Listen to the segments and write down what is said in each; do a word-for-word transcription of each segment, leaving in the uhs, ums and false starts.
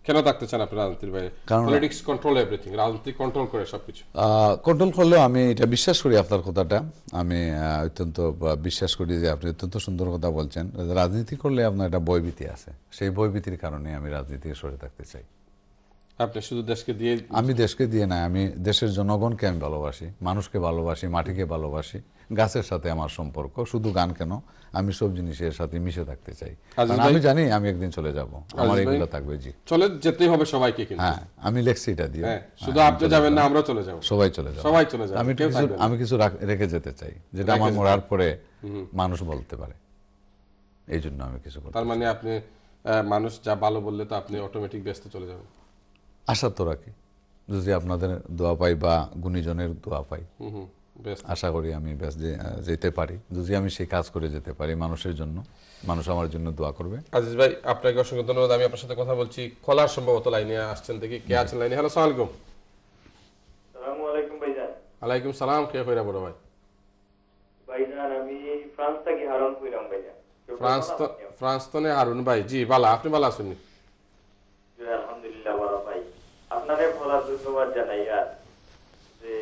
কেন থাকতে চান আপনি রাজনীতির বাইরে? পলিটিক্স কন্ট্রোল এভরিথিং, রাজনীতি কন্ট্রোল করে সবকিছু। কন্ট্রোল করলেও আমি এটা বিশ্বাস করি, আপনার কথাটা আমি অত্যন্ত বিশ্বাস করি যে আপনি অত্যন্ত সুন্দর কথা বলছেন। রাজনীতি করলে আপনার একটা ভয়ভীতি আছে, সেই ভয়ভীতির কারণে আমি রাজনীতি সরে থাকতে চাই। আপনি শুধু দেশকে দিয়ে? আমি দেশকে দিয়ে না, আমি দেশের জনগণকে আমি ভালোবাসি, মানুষকে ভালোবাসি, মাটিকে ভালোবাসি, গাছের সাথে আমার সম্পর্ক। শুধু গান কেন, আমি সব জিনিসের সাথে মিশে থাকতে চাই। আমি জানি আমি একদিন চলে যাব, আমার এগুলো থাকবে। জি, চলে যেতেই হবে সবাইকে। কিন্তু হ্যাঁ, আমি লেখছি এটা দিয়ে, শুধু আপনি যাবেন না, আমরাও চলে যাব, সবাই চলে যাব, সবাই চলে যাবে। আমি কিছু আমি কিছু রেখে যেতে চাই, যেটা আমার মরার পরে মানুষ বলতে পারে, এই জন্য আমি কিছু বলতে। তার মানে আপনি মানুষ যা ভালো বললে তো আপনি অটোমেটিক ব্যস্ত চলে যাবেন? আশা তো রাখি, যদি আপনাদের দোয়া পাই বা গুণীজনের দোয়া পাই, আশা করি আমি বেশ যেতে পারি। যদি আমি সেই কাজ করে যেতে পারি মানুষের জন্য, মানুষ আমার জন্য দোয়া করবে। আজিজ ভাই, আপনাকে অসংখ্য ধন্যবাদ। আমি আপনার সাথে কথা বলছি, কলার সম্ভবত লাইনে আসছেন, দেখি কে আছেন লাইনে। হ্যালো, আসসালামু আলাইকুম। আসসালামু আলাইকুম ভাইজান। ওয়ালাইকুম সালাম। কে কইরা বড় ভাই? ভাইজান আমি ফ্রান্স থেকে হারুন কইরাম ভাইজান। ফ্রান্স তো ফ্রান্স তো নে হারুন ভাই। জি বালা, আপনি বালা আছেন? জি আলহামদুলিল্লাহ ভালো ভাই। আপনাদের বলার ধন্যবাদ জানাই। আর যে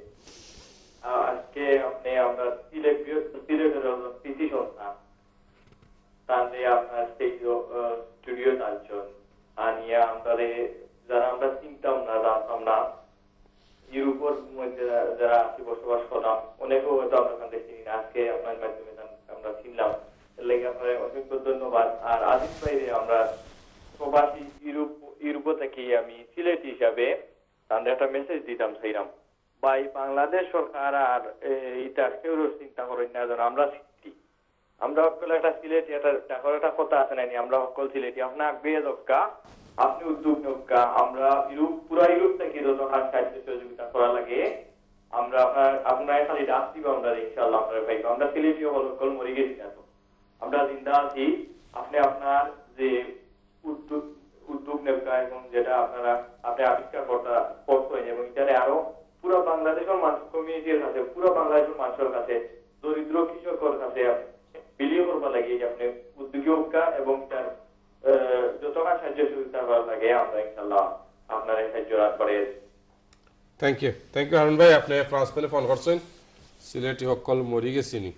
আজকে আপনি আমরা সিলেট সিলেটের পিসি সন্তান তাহলে আপনার সেই স্টুডিও আনছেন আনিয়ে আমাদের যারা আমরা চিনতাম না, জানতাম না, ইউরোপের মধ্যে যারা আছি বসবাস করলাম, অনেকেও হয়তো আপনার কাছে চিনি না, আজকে আপনার মাধ্যমে আমরা চিনলাম, এর লেগে আপনার অসংখ্য ধন্যবাদ। আর আজিজ ভাইরে আমরা প্রবাসী ইউরোপ ইউরোপ থেকে আমি সিলেট হিসাবে তাদের একটা মেসেজ দিতাম চাইলাম, ভাই বাংলাদেশ সরকার আর এটা কেউ চিন্তা করেন না, যেন আমরা সিলেটি, আমরা সকল একটা সিলেটি একটা টাকার একটা কথা আছে না, আমরা সকল সিলেটি, আপনার আগ্রহে দক্কা, আপনি উদ্যোগ নক্কা, আমরা ইউরোপ পুরা ইউরোপ থেকে যত কাজ সাহায্য সহযোগিতা করা লাগে আমরা আপনার আপনার খালি ডাক দিব, আমরা ইনশাআল্লাহ আপনার ভাই আমরা সিলেটি সকল মরে গেছি না, তো আমরা জিন্দা আছি। আপনি আপনার যে উদ্যোগ উদ্যোগ নেওয়া এবং যেটা আপনারা আপনি আবিষ্কার করতে করতেন এবং এটারে আরো পুরো বাংলাদেশের মানুষ কমিউনিটির কাছে, পুরো বাংলাদেশের মানুষের কাছে, দরিদ্র কৃষকের কাছে বিলিয়ে করবার লাগে আপনি উদ্যোগী হোকা এবং তার যত সাহায্য সুবিধা করার লাগে আমরা ইনশাআল্লাহ আপনার সাহায্য রাখবো। Thank you, thank you Harun ভাই। আপনি ফ্রান্স থেকে ফোন করছেন, সিলেটি সকল মরি গেছিনি,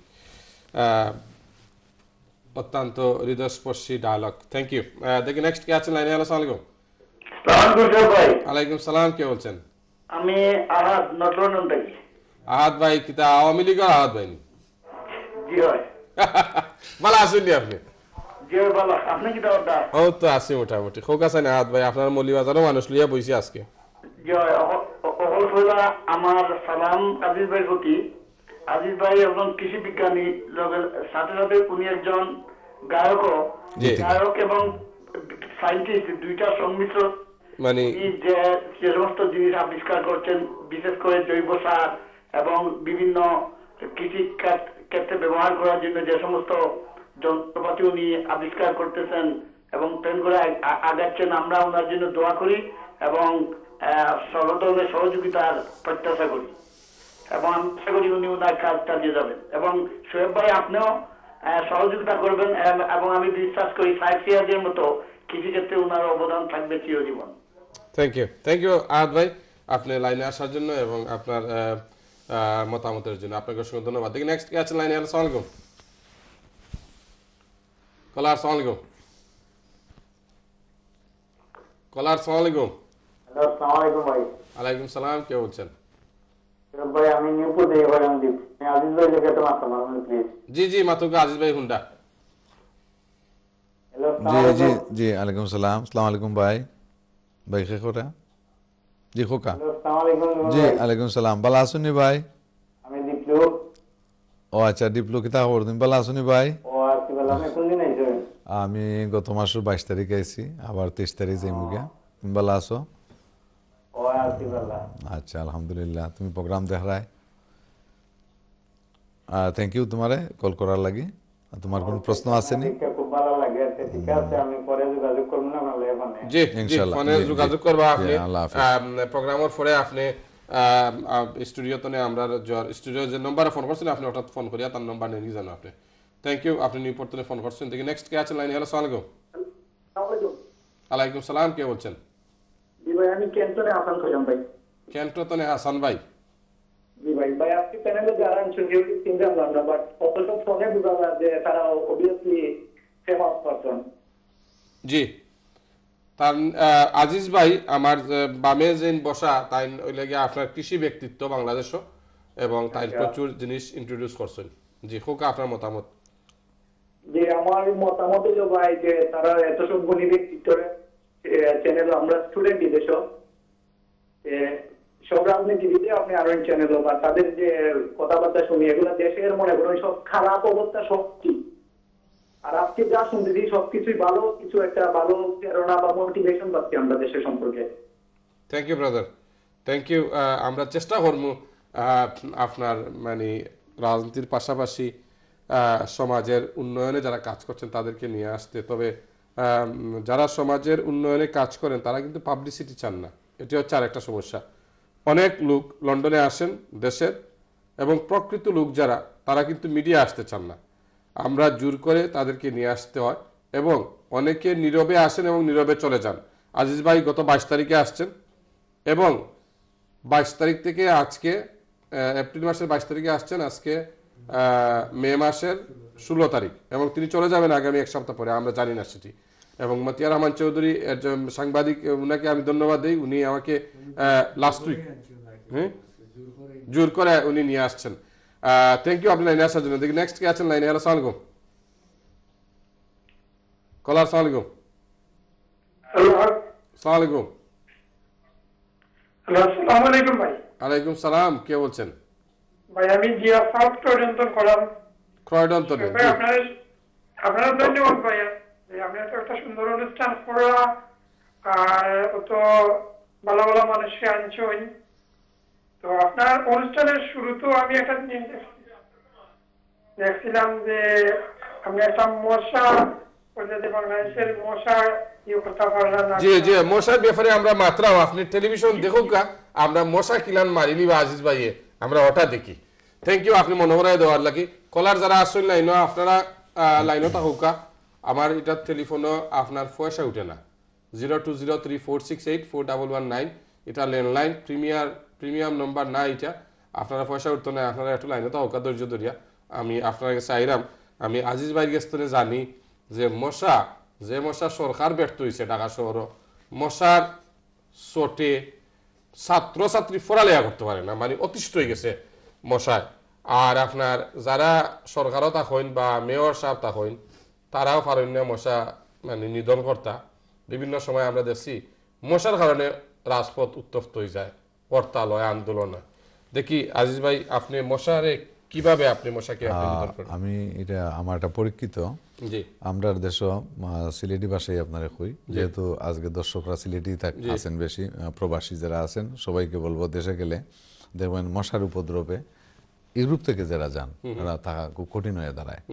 অত্যন্ত হৃদয়স্পর্শী ডায়লগ। Thank you. দেখি নেক্সট কে আছেন লাইনে। আসসালামু আলাইকুম। ওয়ালাইকুম সালাম। কে বলছেন? আমি আহাদ নটরডাম থেকে। আহাদ ভাই কিতা আওয়ামী লীগের আহাদ ভাই? জি হয়। ভালো আছেন আপনি? জি ভালো। আপনি কি দাওটা? ও তো আছি মোটামুটি। খোক আছেন আহাদ ভাই? আপনার মৌলিবাজারও মানুষ লিয়া বইছি আজকে। জি হয়। অহল হইলা আমার সালাম আজিজ ভাই প্রতি। আজিজ ভাই একজন কৃষি বিজ্ঞানী, সাথে সাথে উনি একজন গায়ক, গায়ক এবং সায়েন্টিস্ট, দুইটা সংমিশ্রণ। মানে যে যে সমস্ত জিনিস আবিষ্কার করছেন, বিশেষ করে জৈব সার এবং বিভিন্ন কৃষি ক্ষেত্রে ব্যবহার করার জন্য যে সমস্ত যন্ত্রপাতি উনি আবিষ্কার করতেছেন এবং প্রেম করে আগাচ্ছেন, আমরা ওনার জন্য দোয়া করি এবং সর্বধরনের সহযোগিতার প্রত্যাশা করি এবং আমি আশা করি উনি ওনার কাজ চালিয়ে যাবেন এবং শোয়েব ভাই আপনিও সহযোগিতা করবেন এবং আমি বিশ্বাস করি সাহেব সিরাজের মতো কৃষিক্ষেত্রে ওনার অবদান থাকবে চিরজীবন। Thank you, thank you Ahad ভাই আপনি লাইনে আসার জন্য এবং আপনার মতামতের জন্য আপনাকে অসংখ্য ধন্যবাদ। দেখি নেক্সট কে আছেন লাইনে। আসসালামু আলাইকুম। কলার আসসালামু আলাইকুম। কলার আসসালামু আলাইকুম। হ্যালো আসসালামু আলাইকুম ভাই। ওয়ালাইকুম সালাম। কে বলছেন? ভাই আমি নিউপুর থেকে ভাই আমি আজিজ ভাই লেগে তো মাত্র মারুন প্লিজ। জি জি মাতুকা আজিজ ভাই হুন্ডা। হ্যালো জি জি জি ওয়ালাইকুম সালাম। আসসালামু আলাইকুম ভাই। ভাই কে খোকা? জি খোকা। হ্যালো আসসালামু আলাইকুম। জি ওয়ালাইকুম সালাম। ভালো আছেন ভাই? আমি দীপ্লু। ও আচ্ছা দীপ্লু, কিতা খবর? তুমি ভালো আছেন ভাই? ও আছি ভালো। আপনি কোন দিন আইছেন? আমি গত মাসের বাইশ তারিখে আইছি, আবার তেইশ তারিখ যাই মুগিয়া। তুমি ভালো আছো? ও আছি ভালো। আচ্ছা আলহামদুলিল্লাহ। তুমি প্রোগ্রাম দেখ রায়, থ্যাংক ইউ তোমারে কল করার লাগি। তোমার কোনো প্রশ্ন আছে নি? খুব ভালো লাগে। ঠিক আছে আমি পরে যোগাযোগ করব না মানে মানে জি ইনশাআল্লাহ ফোনে যোগাযোগ করবা আপনি প্রোগ্রামের পরে আপনি স্টুডিওতে আমরা স্টুডিও যে নম্বরে ফোন করছেন আপনি হঠাৎ ফোন করিয়া তার নম্বর নিয়ে জানো আপনি। Thank you. আপনি নিউপোর্ট থেকে ফোন করছেন। দেখি নেক্সট কে আছে লাইনে। হ্যালো আসসালামু আলাইকুম। আলাইকুম সালাম, কে বলছেন? জি ভাই, আমি ক্যান্টনে আসান কইলাম ভাই। ক্যান্টনে হাসান ভাই। জি ভাই, ভাই আপনি প্যানেলে যারা আছেন কেউ চিন্তা করলাম না, বাট অত ফোনে বুঝা যায় যে তারা অবভিয়াসলি ফেমাস পারসন। জি, তার আজিজ ভাই আমার বামে যেন বসা তাই ওই লাগে আপনার কৃষি ব্যক্তিত্ব বাংলাদেশও, এবং তাই প্রচুর জিনিস ইন্ট্রোডিউস করছেন। জি, খোকা আপনার মতামত? যে আমার মতামত হলো ভাই যে তারা এত সব গুণী ব্যক্তিত্বের চ্যানেল, আমরা স্টুডেন্ট দেশ সব রাজনীতিবিদে আপনি আরো চ্যানেল বা তাদের যে কথাবার্তা শুনি এগুলো দেশের মনে করুন সব খারাপ অবস্থা সব কি, আর আজকে যা শুনতেছি সবকিছুই ভালো, কিছু একটা ভালো প্রেরণা বা মোটিভেশন পাচ্ছি আমরা দেশের সম্পর্কে। Thank you brother, thank you. আমরা চেষ্টা করবো আপনার মানে রাজনীতির পাশাপাশি সমাজের উন্নয়নে যারা কাজ করছেন তাদেরকে নিয়ে আসতে। তবে যারা সমাজের উন্নয়নে কাজ করেন তারা কিন্তু পাবলিসিটি চান না, এটি হচ্ছে আর একটা সমস্যা। অনেক লোক লন্ডনে আসেন দেশের, এবং প্রকৃত লোক যারা তারা কিন্তু মিডিয়া আসতে চান না, আমরা জোর করে তাদেরকে নিয়ে আসতে হয়, এবং অনেকে নীরবে আসেন এবং নীরবে চলে যান। আজিজ ভাই গত বাইশ তারিখে আসছেন, এবং বাইশ তারিখ থেকে আজকে এপ্রিল মাসের বাইশ তারিখে আসছেন, আজকে মে মাসের ষোলো তারিখ, এবং তিনি চলে যাবেন আগামী এক সপ্তাহ পরে, আমরা জানি না সেটি। এবং মতিয়া রহমান চৌধুরী সাংবাদিক, উনাকে আমি ধন্যবাদ দিই, উনি আমাকে লাস্ট উইক হ্যাঁ জোর করে উনি নিয়ে আসছেন। থ্যাংক ইউ আপনি লাইনে আসার জন্য। দেখি নেক্সট কে আছেন লাইনে? হ্যালো, সালাম আলাইকুম কলার, সালাম আলাইকুম। সালাম আলাইকুম। আসসালামু আলাইকুম ভাই। আলাইকুম সালাম, কে বলছেন? ভাই আমি জিয়া সাউথ ক্রয়ডন কলাম। ক্রয়ডন তো ভাই আপনার আপনার ধন্যবাদ ভাই, আপনি এত একটা সুন্দর অনুষ্ঠান করা, আর অত ভালো ভালো মানুষকে আনছেন। তো আপনার অনুষ্ঠানের শুরুতেও আমি একটা জিনিস দেখছিলাম যে আপনি একটা মশা বাংলাদেশের মশা ইয়ে করতে পারলেন না। জি জি, মশার ব্যাপারে আমরা মাত্রাও আপনি টেলিভিশন দেখুক, আমরা মশা কিলান মারিলি বা আজিজ ভাইয়ে আমরা ওটা দেখি। থ্যাংক ইউ, আপনি মনে করাই দেওয়ার লাগি। কলার যারা আসল লাইন আপনারা লাইনও থাকুকা, আমার এটা টেলিফোনও আপনার পয়সা উঠে না। Zero two zero three four six eight four double one nine এটা ল্যান্ডলাইন, প্রিমিয়ার প্রিমিয়াম নম্বর না, এটা আপনারা পয়সা উঠতো না, আপনারা একটু লাইনও থাকুকা ধৈর্য ধরিয়া। আমি আপনার কাছে আইরাম, আমি আজিজ ভাইয়ের কাছে জানি যে মশা, যে মশা সরকার ব্যর্থ হয়েছে ঢাকা শহর, মশার চোটে ছাত্রছাত্রী পড়ালেখা করতে পারে না, মানে অতিষ্ঠ হয়ে গেছে মশায়। আর আপনার যারা সরকারও থাকেন বা মেয়র সাহেব থাকেন তারাও পারেন না মশা মানে নিধন কর্তা। বিভিন্ন সময় আমরা দেখছি মশার কারণে রাজপথ উত্তপ্ত হয়ে যায়, হরতাল হয়, আন্দোলন হয়। দেখি আজিজ ভাই আপনি মশারে কিভাবে আপনি মশাকে নিধন করেন? আমি এটা আমার একটা পরীক্ষিত, জি আমরা দেশ সিলেটি ভাষায় আপনারা কই, যেহেতু আজকে দর্শকরা সিলেটি আছেন বেশি, প্রবাসী যারা আছেন সবাইকে বলবো দেশে গেলে দেখবেন মশার উপদ্রবে ইউরোপ থেকে যারা যান তারা থাকা খুব কঠিন হয়ে দাঁড়ায়,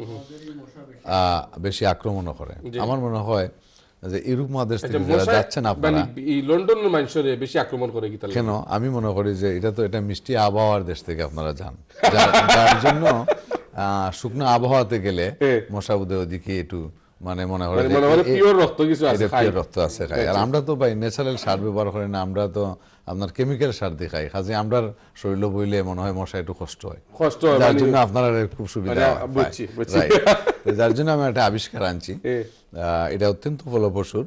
বেশি আক্রমণও করে। আমার মনে হয় যে ইউরোপ মহাদেশ থেকে যারা যাচ্ছেন আপনারা, লন্ডনের মানুষের বেশি আক্রমণ করে কেন? আমি মনে করি যে এটা তো এটা মিষ্টি আবহাওয়ার দেশ থেকে আপনারা যান, যার জন্য শুকনো আবহাওয়াতে গেলে মশা উদয় দিকে একটু মানে মনে হয় পিওর রক্ত কিছু আছে, পিওর রক্ত আছে খাই। আর আমরা তো ভাই ন্যাচারাল সার ব্যবহার করি না, আমরা তো আপনার কেমিক্যাল সার দিয়ে খাই, কাজে আমরা শরীর বইলে মনে হয় মশা একটু কষ্ট হয়, কষ্ট হয়, যার জন্য আপনারা খুব সুবিধা হয়। যার জন্য আমি একটা আবিষ্কার আনছি, এটা অত্যন্ত ফলপ্রসূ।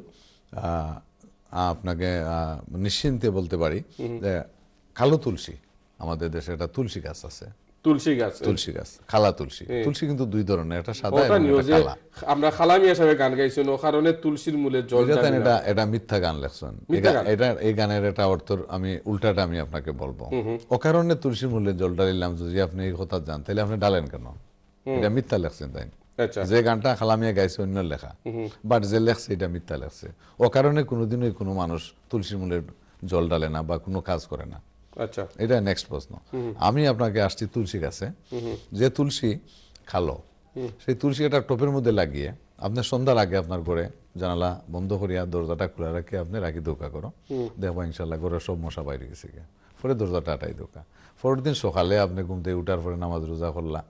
আপনাকে নিশ্চিন্তে বলতে পারি যে কালো তুলসী, আমাদের দেশে একটা তুলসী গাছ আছে, তুলসী গাছ, তুলসী গাছ খালা তুলসী। তুলসী কিন্তু দুই ধরনের, একটা সাদা এবং একটা কালা। আমরা খালা মিয়া সাহেব গান গাইছেন ও কারণে তুলসীর মূলে জল দেন, এটা এটা মিথ্যা গান লেখছেন। এটা এই গানের এটা অর্থ আমি উল্টাটা আমি আপনাকে বলবো। ও কারণে তুলসীর মূলে জল ডালিলাম, যদি আপনি এই কথা জান তাহলে আপনি ডালেন কেন? এটা মিথ্যা লেখছেন তাই। যে গানটা খালামিয়া গাইছে অন্য লেখা, বাট যে লেখছে এটা মিথ্যা লেখছে। ও কারণে কোনোদিনই কোনো মানুষ তুলসীর মূলে জল ডালে না বা কোনো কাজ করে না। আচ্ছা, এটা নেক্সট প্রশ্ন। আমি আপনাকে আসছি তুলসী গাছে, যে তুলসী খালো, সেই তুলসী একটা টোপের মধ্যে লাগিয়ে আপনার সন্ধ্যার আগে আপনার ঘরে জানালা বন্ধ করিয়া দরজাটা খোলা রাখে আপনি রাখি দোকা করো, দেখবো ইনশাল্লাহ ঘরে সব মশা বাইরে গেছে গিয়ে, পরে দরজাটা আটাই দোকা। পরের দিন সকালে আপনি ঘুম থেকে উঠার পরে নামাজ রোজা করলা,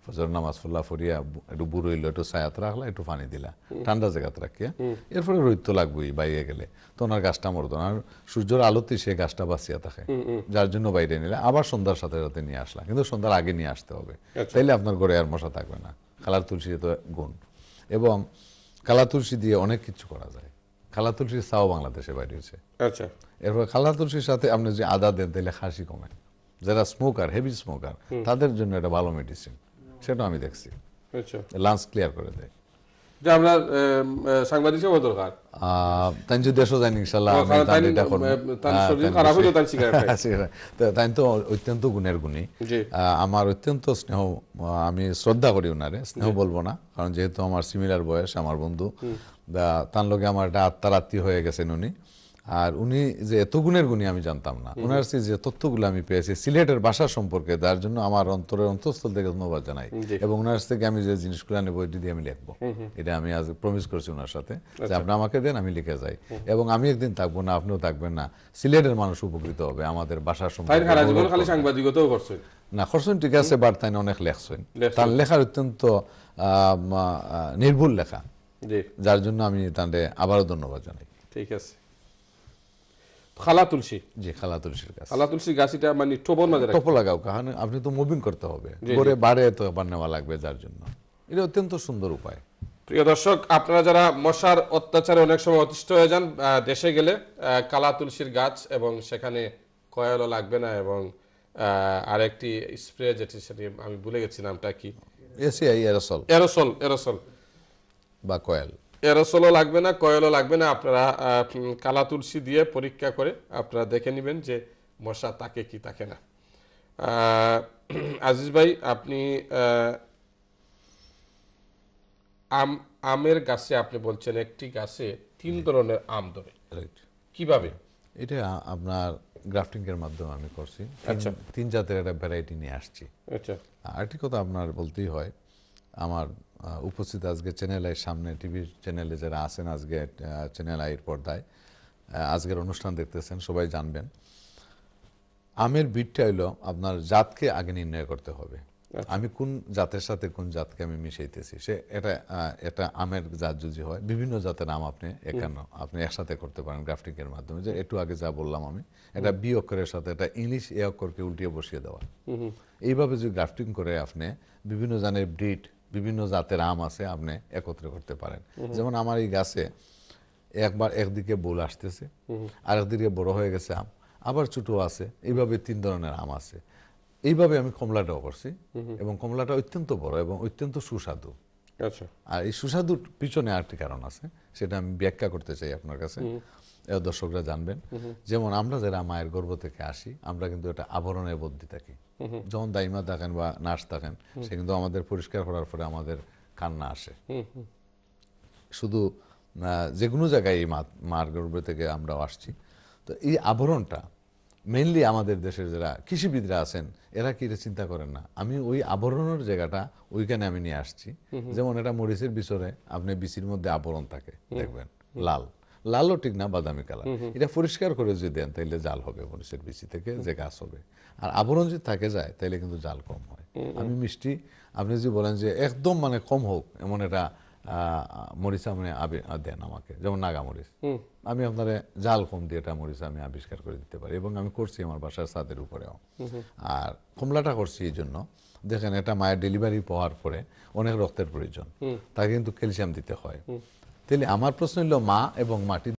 ফজর নামাজ ফুল্লা ফরিয়া একটু বুড়ো হইলো, একটু ছায়াত রাখলা, একটু পানি দিলা, ঠান্ডা জায়গাতে রাখিয়া, এরপরে রোদ তো লাগবেই বাইরে গেলে, তো ওনার গাছটা মরতো না, আর সূর্যের আলোতে সে গাছটা বাঁচিয়া থাকে, যার জন্য বাইরে নিলে আবার সন্ধ্যার সাথে সাথে নিয়ে আসলা, কিন্তু সন্ধ্যার আগে নিয়ে আসতে হবে, তাইলে আপনার ঘরে আর মশা থাকবে না। কালা তুলসী তো গুণ, এবং কালা তুলসী দিয়ে অনেক কিছু করা যায়। কালা তুলসীর চাও বাংলাদেশে বাইরে হয়েছে। আচ্ছা, এরপর কালা তুলসীর সাথে আপনি যে আদা দেন তাহলে খাসি কমে, যারা স্মোকার, হেভি স্মোকার, তাদের জন্য এটা ভালো মেডিসিন, সেটা আমি দেখছি, আচ্ছা, লাঞ্চ ক্লিয়ার করে দেয়। যে আমরা সাংবাদিক সেবা দরকার তাই যদি দেশও যাই ইনশাল্লাহ আমি তাই- তার এটা করব। তার শরীর খারাপ হইলো তার সিগারেট খায়। সিগারেট। তো- তাই তো অত্যন্ত গুণের গুণী, জি। আহ, আমার অত্যন্ত স্নেহ, আহ, আমি শ্রদ্ধা করি ওনারে, স্নেহ বলবো না, কারণ যেহেতু আমার সিমিলার বয়স, আমার বন্ধু, দা- তার লগে আমার একটা আত্মার আত্মীয় হয়ে গেছেন উনি। আর উনি যে এত গুণের গুণী আমি জানতাম না, ওনার কাছে যে তথ্যগুলো আমি পেয়েছি সিলেটের ভাষা সম্পর্কে, তার জন্য আমার অন্তরের অন্তঃস্থল থেকে ধন্যবাদ জানাই। এবং ওনার কাছ থেকে আমি যে জিনিসগুলো নেব ওইটি দিয়ে আমি লিখবো, এটা আমি আজ প্রমিস করছি ওনার সাথে যে আপনি আমাকে দেন, আমি লিখে যাই, এবং আমি একদিন থাকবো না, আপনিও থাকবেন না, সিলেটের মানুষ উপকৃত হবে আমাদের ভাষা তাই সম্পর্কে। সারা জীবন খালি সাংবাদিকতাও করছেন না করছেন ঠিক আছে, বাট তাই অনেক লেখছেন, লেখছেন। তার লেখার অত্যন্ত আহ, মা- আহ, নির্ভুল লেখা, জি, যার জন্য আমি তাঁদের আবারও ধন্যবাদ জানাই। ঠিক আছে। খালা তুলসী, জি, খালা তুলসীর গাছ, খালা তুলসী গাছ এটা মানে টোপর মাঝে রাখি। টপ লাগাও, কারণ আপনি তো মুভিং করতে হবে, জি, করে বাড়ে তো আবার নেওয়া লাগবে, যার জন্য এটা অত্যন্ত সুন্দর উপায়। প্রিয় দর্শক, আপনারা যারা মশার অত্যাচারে অনেক সময় অতিষ্ঠ হয়ে যান, আহ, দেশে গেলে আহ, কালা তুলসীর গাছ, এবং সেখানে কয়েলও লাগবে না, এবং আহ, আরেকটি স্প্রে যেটি সেটি আমি ভুলে গেছি নামটা কি, এসিআই এরসল এরোসল, এরোসল বা কয়েল, এরোসলও লাগবে না, কয়েলও লাগবে না। আপনারা আহ, উম, কালা তুলসী দিয়ে পরীক্ষা করে আপনারা দেখে নেবেন যে মশা তাকে কি তাকে না। আহ, আজিজ ভাই, আপনি আহ, আম আমের গাছে আপনি বলছেন একটি গাছে তিন ধরনের আম ধরে, রাইট। কিভাবে? এটা আপনার গ্রাফটিং এর মাধ্যমে আমি করছি, তিন- আচ্ছা। তিন জাতের একটা ভ্যারাইটি নিয়ে আসছি। আচ্ছা, আরেকটি কথা আপনার বলতেই হয়, আমার আহ, উপস্থিত আজকে চ্যানেল আইয়ের সামনে, টিভি চ্যানেলে যারা আছেন আজকে চ্যানেল আইয়ের পর্দায় আহ, আজকের অনুষ্ঠান দেখতেছেন, সবাই জানবেন আমের বীজটা হইলো আপনার জাতকে আগে নির্ণয় করতে হবে, আমি কোন জাতের সাথে কোন জাতকে আমি মিশাইতেছি। সে এটা আহ, এটা আমের জাত যদি হয়, বিভিন্ন জাতের আম আপনি একান্ন আপনি একসাথে করতে পারেন গ্রাফটিং এর মাধ্যমে। যে একটু আগে যা বললাম আমি, এটা বি অক্ষরের সাথে এটা ইংলিশ এ অক্ষরকে উল্টিয়ে বসিয়ে দেওয়া, এইভাবে যদি গ্রাফটিং করে আপনি বিভিন্ন জাতের ব্রিড, বিভিন্ন জাতের আম আছে আপনি একত্রে করতে পারেন। যেমন আমার এই গাছে একবার একদিকে বোল আসতেছে, আর একদিকে বড় হয়ে গেছে আম, আবার ছোট আছে, এইভাবে তিন ধরনের আম আছে। এইভাবে আমি কমলাটাও করছি, এবং কমলাটা অত্যন্ত বড় এবং অত্যন্ত সুস্বাদু। আচ্ছা, আর এই সুস্বাদুর পিছনে আরেকটি কারণ আছে, সেটা আমি ব্যাখ্যা করতে চাই আপনার কাছে, এও দর্শকরা জানবেন। যেমন আমরা যারা মায়ের গর্ভ থেকে আসি, আমরা কিন্তু এটা আবরণের বদ্ধি থাকি, যখন দাইমা থাকেন বা নার্স থাকেন, সে কিন্তু আমাদের পরিষ্কার করার পরে আমাদের কান্না আসে। শুধু আহ, যে কোনো জায়গায় এই মা মার গর্ভ থেকে আমরাও আসছি, তো এই আবরণটা মেইনলি আমাদের দেশের যারা কৃষিবিদরা আছেন, এরা কি এটা চিন্তা করেন না, আমি ওই আবরণের জায়গাটা ওইখানে আমি নিয়ে আসছি। যেমন এটা মরিচের বিচরে আপনি বিচির মধ্যে আবরণ থাকে দেখবেন, লাল, লালও ঠিক না, বাদামি কালার, এটা পরিষ্কার করে যদি দেন তাহলে জাল হবে মরিচের বিচি থেকে, যে গাছ হবে। আর আবরণ যদি থাকে যায় তাহলে কিন্তু জাল কম হয়। আমি মিষ্টি, আপনি যদি বলেন যে একদম মানে কম হোক এমন একটা মরিচ আপনি দেন আমাকে, যেমন নাগা মরিচ, আমি আপনার জাল কম দিয়ে এটা মরিচ আমি আবিষ্কার করে দিতে পারি, এবং আমি করছি আমার বাসার ছাদের উপরেও। আর কমলাটা করছি এই জন্য, দেখেন এটা মায়ের ডেলিভারি পাওয়ার পরে অনেক রক্তের প্রয়োজন, তাকে কিন্তু ক্যালসিয়াম দিতে হয়। তাহলে আমার প্রশ্ন হলো মা এবং মাটি